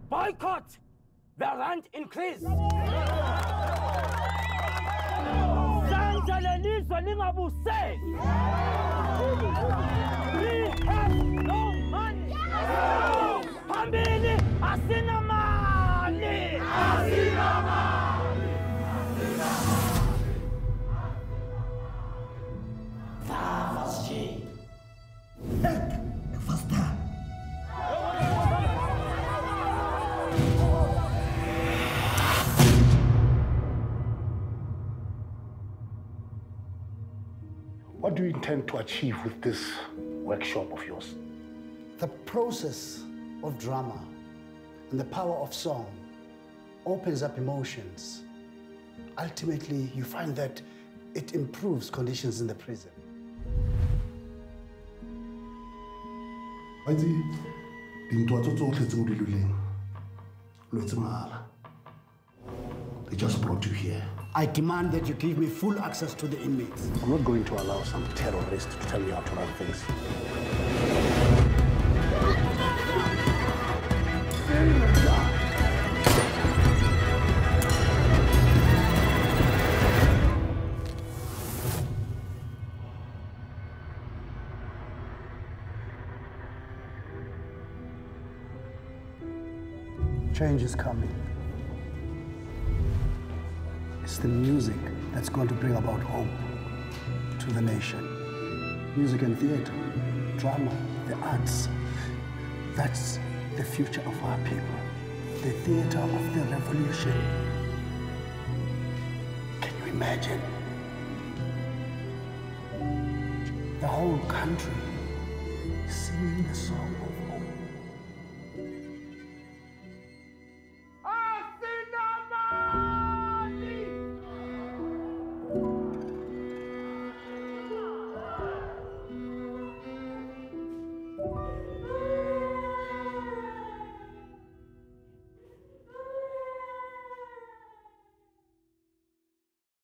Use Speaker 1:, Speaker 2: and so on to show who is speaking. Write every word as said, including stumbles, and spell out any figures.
Speaker 1: Boycott the rent increase. We have no money. Pambili, Asinamali. Asinamali.
Speaker 2: What do you intend to achieve with this workshop of yours?
Speaker 3: The process of drama and the power of song opens up emotions. Ultimately, you find that it improves conditions in the prison.
Speaker 2: They just brought you here.
Speaker 3: I demand that you give me full access to the inmates.
Speaker 2: I'm not going to allow some terrorist to tell me how to run things.
Speaker 3: Change is coming. It's the music that's going to bring about hope to the nation. Music and theater, drama, the arts. That's the future of our people. The theater of the revolution. Can you imagine? The whole country singing the song